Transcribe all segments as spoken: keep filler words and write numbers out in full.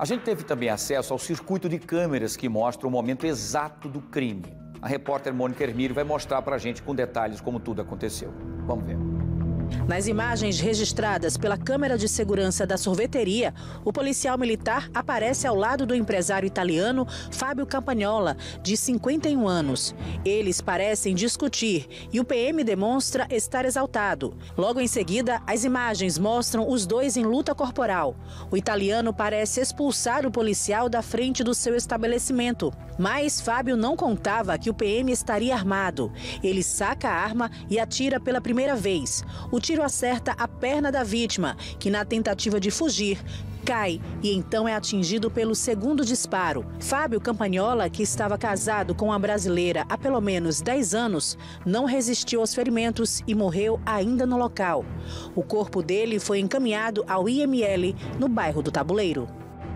A gente teve também acesso ao circuito de câmeras que mostra o momento exato do crime. A repórter Mônica Hermílio vai mostrar para a gente com detalhes como tudo aconteceu. Vamos ver. Nas imagens registradas pela câmera de segurança da sorveteria, o policial militar aparece ao lado do empresário italiano Fábio Campagnola, de cinquenta e um anos. Eles parecem discutir e o P M demonstra estar exaltado. Logo em seguida, as imagens mostram os dois em luta corporal. O italiano parece expulsar o policial da frente do seu estabelecimento. Mas Fábio não contava que o P M estaria armado. Ele saca a arma e atira pela primeira vez. O tiro acerta a perna da vítima, que na tentativa de fugir, cai e então é atingido pelo segundo disparo. Fábio Campagnola, que estava casado com a brasileira há pelo menos dez anos, não resistiu aos ferimentos e morreu ainda no local. O corpo dele foi encaminhado ao I M L, no bairro do Tabuleiro.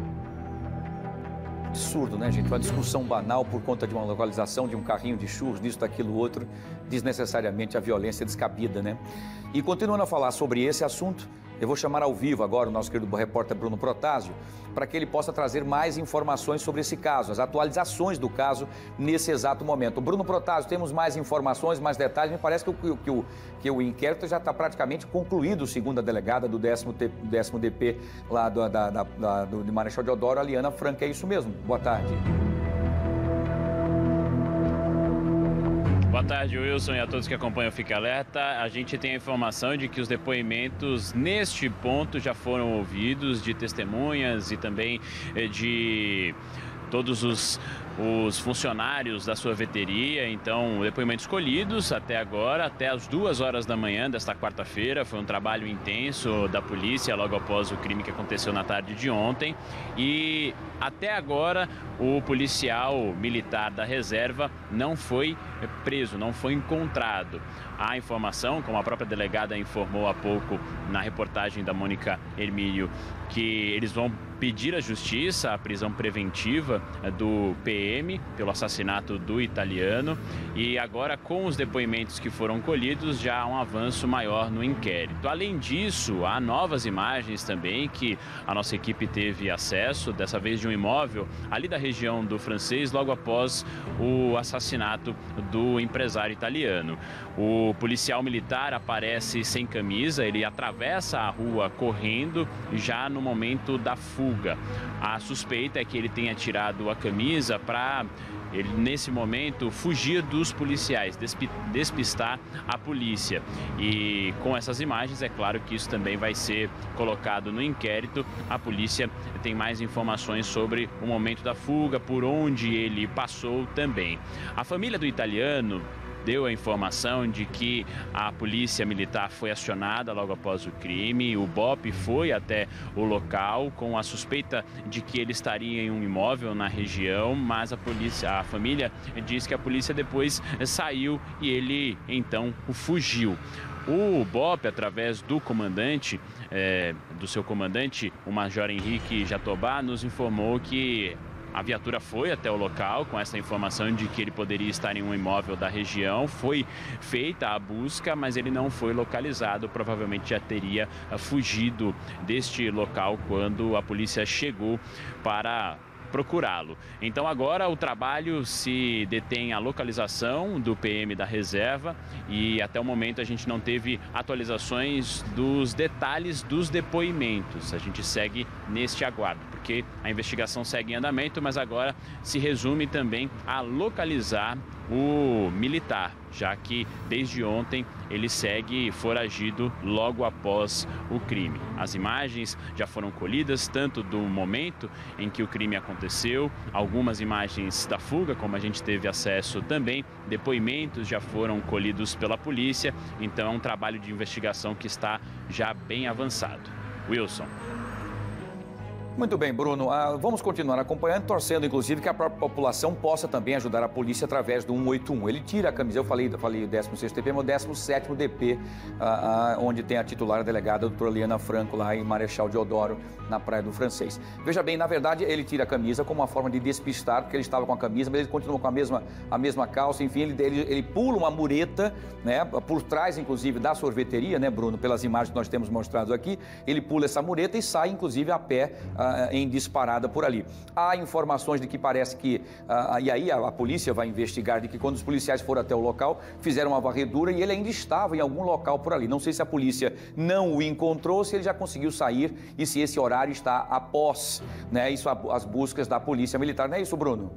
Absurdo, né, gente? Uma discussão banal por conta de uma localização de um carrinho de churros, disso, daquilo, outro, desnecessariamente a violência descabida, né? E continuando a falar sobre esse assunto, eu vou chamar ao vivo agora o nosso querido repórter Bruno Protásio, para que ele possa trazer mais informações sobre esse caso, as atualizações do caso nesse exato momento. Bruno Protásio, temos mais informações, mais detalhes? Me parece que o, que o, que o inquérito já está praticamente concluído, segundo a delegada do décimo D P lá do, da, da, da, do, de Marechal Deodoro, Aliana Franca. É isso mesmo? Boa tarde. Boa tarde, Wilson, e a todos que acompanham o Fique Alerta. A gente tem a informação de que os depoimentos neste ponto já foram ouvidos, de testemunhas e também de todos os, os funcionários da sorveteria. Então, depoimentos colhidos até agora, até as duas horas da manhã desta quarta-feira. Foi um trabalho intenso da polícia logo após o crime que aconteceu na tarde de ontem. E até agora, o policial militar da reserva não foi preso, não foi encontrado. A informação, como a própria delegada informou há pouco na reportagem da Mônica Hermílio, que eles vão pedir à justiça a prisão preventiva do P M pelo assassinato do italiano. E agora, com os depoimentos que foram colhidos, já há um avanço maior no inquérito. Além disso, há novas imagens também que a nossa equipe teve acesso, dessa vez de um imóvel ali da região do Francês, logo após o assassinato do empresário italiano. O policial militar aparece sem camisa, ele atravessa a rua correndo já no momento da fuga. A suspeita é que ele tenha tirado a camisa para, ele nesse momento, fugir dos policiais, despistar a polícia. E com essas imagens, é claro que isso também vai ser colocado no inquérito. A polícia tem mais informações sobre o momento da fuga, por onde ele passou também. A família do italiano deu a informação de que a polícia militar foi acionada logo após o crime. O B O P foi até o local com a suspeita de que ele estaria em um imóvel na região, mas a polícia, a família diz que a polícia depois saiu e ele então fugiu. O B O P, através do comandante, é, do seu comandante, o Major Henrique Jatobá, nos informou que a viatura foi até o local com essa informação de que ele poderia estar em um imóvel da região. Foi feita a busca, mas ele não foi localizado. Provavelmente já teria fugido deste local quando a polícia chegou para procurá-lo. Então agora o trabalho se detém a localização do P M da reserva e até o momento a gente não teve atualizações dos detalhes dos depoimentos. A gente segue neste aguardo, porque a investigação segue em andamento, mas agora se resume também a localizar o militar, já que desde ontem ele segue foragido logo após o crime. As imagens já foram colhidas, tanto do momento em que o crime aconteceu, algumas imagens da fuga, como a gente teve acesso também, depoimentos já foram colhidos pela polícia, então é um trabalho de investigação que está já bem avançado. Wilson. Muito bem, Bruno. Ah, vamos continuar acompanhando, torcendo, inclusive, que a própria população possa também ajudar a polícia através do um oito um. Ele tira a camisa, eu falei, eu falei décimo sexto D P, mas o décimo sétimo D P, ah, ah, onde tem a titular a delegada, a doutora Aliana Franco, lá em Marechal Deodoro, na Praia do Francês. Veja bem, na verdade, ele tira a camisa como uma forma de despistar, porque ele estava com a camisa, mas ele continua com a mesma, a mesma calça, enfim, ele, ele, ele pula uma mureta, né, por trás, inclusive, da sorveteria, né, Bruno, pelas imagens que nós temos mostrado aqui, ele pula essa mureta e sai, inclusive, a pé, uh, em disparada por ali. Há informações de que parece que, uh, e aí a, a polícia vai investigar, de que quando os policiais foram até o local, fizeram uma varredura e ele ainda estava em algum local por ali. Não sei se a polícia não o encontrou, se ele já conseguiu sair e se esse horário está após, né, isso, as buscas da Polícia Militar. Não é isso, Bruno?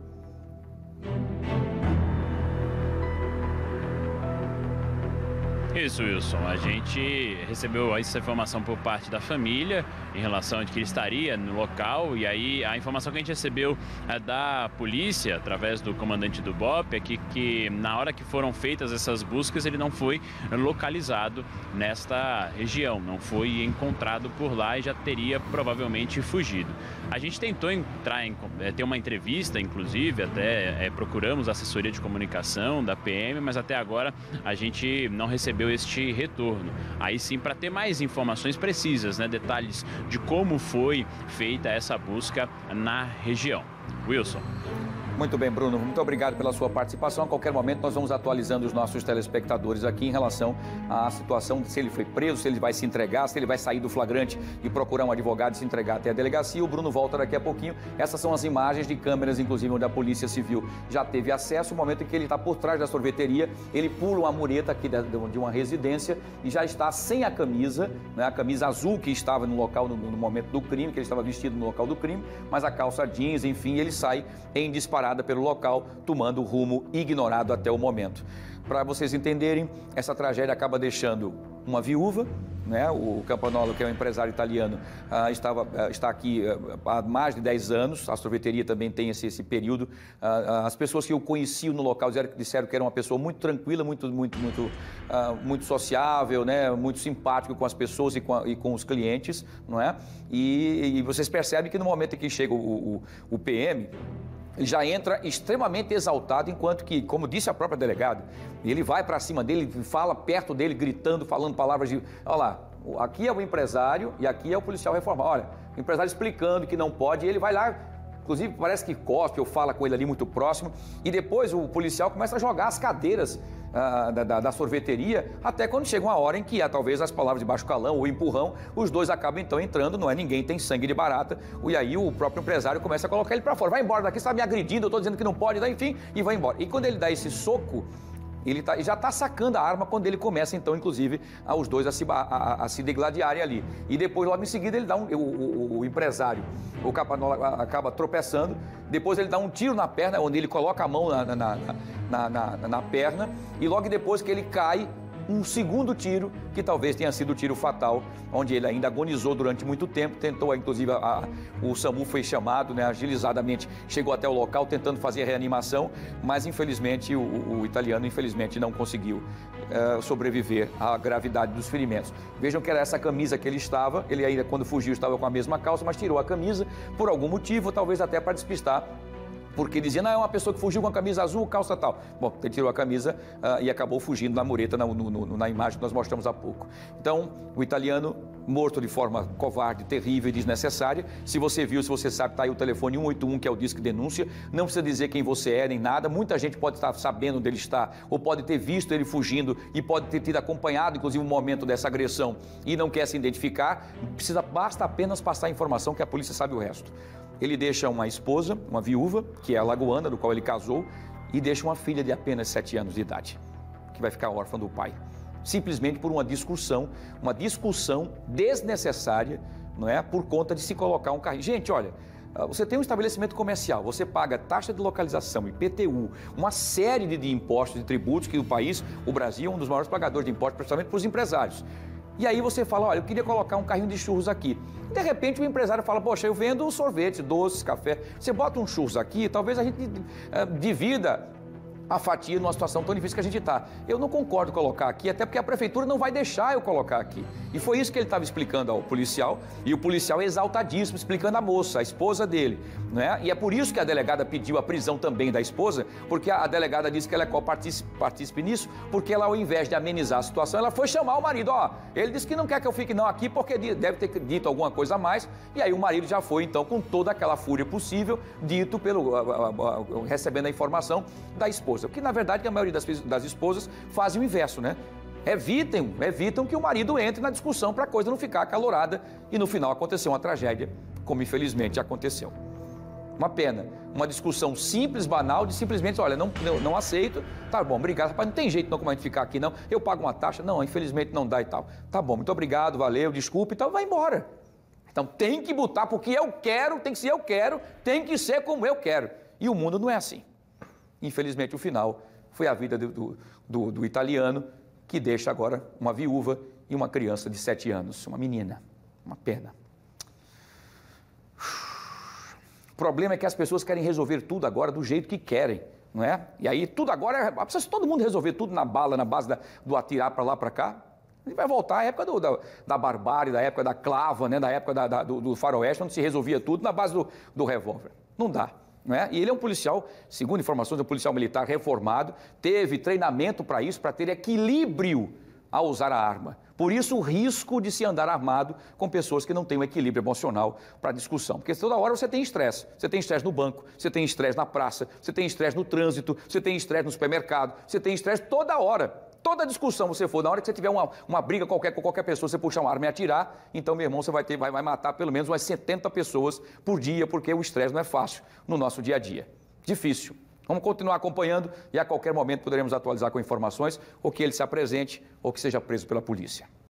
Isso, Wilson. A gente recebeu essa informação por parte da família em relação a que ele estaria no local, e aí a informação que a gente recebeu é da polícia, através do comandante do B O P, é que, que na hora que foram feitas essas buscas, ele não foi localizado nesta região, não foi encontrado por lá e já teria provavelmente fugido. A gente tentou entrar em, ter uma entrevista, inclusive, até é, procuramos a assessoria de comunicação da P M, mas até agora a gente não recebeu este retorno. Aí sim, para ter mais informações precisas, né, detalhes de como foi feita essa busca na região. Wilson. Muito bem, Bruno. Muito obrigado pela sua participação. A qualquer momento nós vamos atualizando os nossos telespectadores aqui em relação à situação, se ele foi preso, se ele vai se entregar, se ele vai sair do flagrante e procurar um advogado e se entregar até a delegacia. O Bruno volta daqui a pouquinho. Essas são as imagens de câmeras, inclusive, onde a Polícia Civil já teve acesso. O momento em que ele está por trás da sorveteria, ele pula uma mureta aqui de uma residência e já está sem a camisa, né? A camisa azul que estava no local no, no momento do crime, que ele estava vestido no local do crime, mas a calça jeans, enfim, ele sai em disparada pelo local, tomando o rumo ignorado até o momento. Para vocês entenderem, essa tragédia acaba deixando uma viúva, né? O Campagnolo, que é um empresário italiano, uh, estava, uh, está aqui uh, há mais de dez anos, a sorveteria também tem esse, esse período. Uh, uh, as pessoas que o conheciam no local disseram, disseram que era uma pessoa muito tranquila, muito, muito, muito, uh, muito sociável, né? Muito simpático com as pessoas e com, a, e com os clientes, não é? E, e vocês percebem que no momento em que chega o, o, o P M, ele já entra extremamente exaltado, enquanto que, como disse a própria delegada, ele vai para cima dele, fala perto dele, gritando, falando palavras de... Olha lá, aqui é o empresário e aqui é o policial reformado. Olha, o empresário explicando que não pode, e ele vai lá, inclusive parece que cospe ou fala com ele ali muito próximo, e depois o policial começa a jogar as cadeiras ah, da, da, da sorveteria, até quando chega uma hora em que há talvez as palavras de baixo calão ou empurrão, os dois acabam então entrando, não é ninguém tem sangue de barata, e aí o próprio empresário começa a colocar ele para fora, vai embora daqui, você está me agredindo, eu estou dizendo que não pode, enfim, e vai embora. E quando ele dá esse soco, ele tá, já está sacando a arma quando ele começa, então, inclusive, a, os dois a se, a, a, a se degladiarem ali. E depois, logo em seguida, ele dá um, o, o, o empresário, o Campagnolo, acaba tropeçando, depois ele dá um tiro na perna, onde ele coloca a mão na, na, na, na, na, na perna, e logo depois que ele cai, um segundo tiro, que talvez tenha sido o tiro fatal, onde ele ainda agonizou durante muito tempo, tentou, inclusive, a, a, o SAMU foi chamado, né, agilizadamente, chegou até o local tentando fazer a reanimação, mas infelizmente o, o, o italiano, infelizmente, não conseguiu uh, sobreviver à gravidade dos ferimentos. Vejam que era essa camisa que ele estava, ele ainda quando fugiu estava com a mesma calça, mas tirou a camisa por algum motivo, talvez até para despistar, porque dizia, não, é uma pessoa que fugiu com a camisa azul, calça tal. Bom, ele tirou a camisa uh, e acabou fugindo na mureta, na, no, no, na imagem que nós mostramos há pouco. Então, o italiano morto de forma covarde, terrível e desnecessária. Se você viu, se você sabe, está aí o telefone um oito um, que é o disque denúncia. Não precisa dizer quem você é, nem nada. Muita gente pode estar sabendo onde ele está, ou pode ter visto ele fugindo e pode ter tido acompanhado, inclusive, o momento dessa agressão e não quer se identificar. Precisa, basta apenas passar a informação que a polícia sabe o resto. Ele deixa uma esposa, uma viúva, que é a lagoana, do qual ele casou, e deixa uma filha de apenas sete anos de idade, que vai ficar órfã do pai. Simplesmente por uma discussão, uma discussão desnecessária, não é? Por conta de se colocar um carrinho. Gente, olha, você tem um estabelecimento comercial, você paga taxa de localização, I P T U, uma série de, de impostos e tributos que o país, o Brasil, é um dos maiores pagadores de impostos, principalmente para os empresários. E aí você fala, olha, eu queria colocar um carrinho de churros aqui. De repente o empresário fala, poxa, eu vendo sorvete, doces, café. Você bota um churros aqui, talvez a gente uh, divida a fatia numa situação tão difícil que a gente está. Eu não concordo em colocar aqui, até porque a prefeitura não vai deixar eu colocar aqui. E foi isso que ele estava explicando ao policial, e o policial exaltadíssimo, explicando à moça, a esposa dele, né? E é por isso que a delegada pediu a prisão também da esposa, porque a delegada disse que ela é copartícipe partícipe nisso, porque ela, ao invés de amenizar a situação, ela foi chamar o marido, ó, ele disse que não quer que eu fique não aqui, porque deve ter dito alguma coisa a mais, e aí o marido já foi, então, com toda aquela fúria possível, dito pelo, a, a, a, recebendo a informação da esposa. Porque, na verdade, a maioria das, das esposas fazem o inverso, né? Evitem, evitam que o marido entre na discussão para a coisa não ficar acalorada e, no final, acontecer uma tragédia como infelizmente aconteceu. Uma pena, uma discussão simples, banal, de simplesmente, olha, não, não, não aceito, tá bom, obrigado, rapaz, não tem jeito não como a gente ficar aqui não, eu pago uma taxa, não, infelizmente não dá e tal. Tá bom, muito obrigado, valeu, desculpe e tal, vai embora. Então tem que botar porque eu quero, tem que ser eu quero, tem que ser como eu quero. E o mundo não é assim. Infelizmente o final foi a vida do, do, do italiano, que deixa agora uma viúva e uma criança de sete anos, uma menina, uma pena. O problema é que as pessoas querem resolver tudo agora do jeito que querem, não é? E aí tudo agora, é, precisa todo mundo resolver tudo na bala, na base da, do atirar para lá, para cá. A gente vai voltar à época do, da, da barbárie, da época da clava, né? Da época da, da, do, do faroeste, onde se resolvia tudo na base do, do revólver. Não dá, não é? E ele é um policial, segundo informações, é um policial militar reformado, teve treinamento para isso, para ter equilíbrio ao usar a arma. Por isso o risco de se andar armado com pessoas que não têm um equilíbrio emocional para discussão. Porque toda hora você tem estresse. Você tem estresse no banco, você tem estresse na praça, você tem estresse no trânsito, você tem estresse no supermercado, você tem estresse toda hora. Toda discussão você for, na hora que você tiver uma, uma briga qualquer com qualquer pessoa, você puxar uma arma e atirar, então, meu irmão, você vai, ter, vai, vai matar pelo menos umas setenta pessoas por dia, porque o estresse não é fácil no nosso dia a dia. Difícil. Vamos continuar acompanhando e a qualquer momento poderemos atualizar com informações ou que ele se apresente ou que seja preso pela polícia.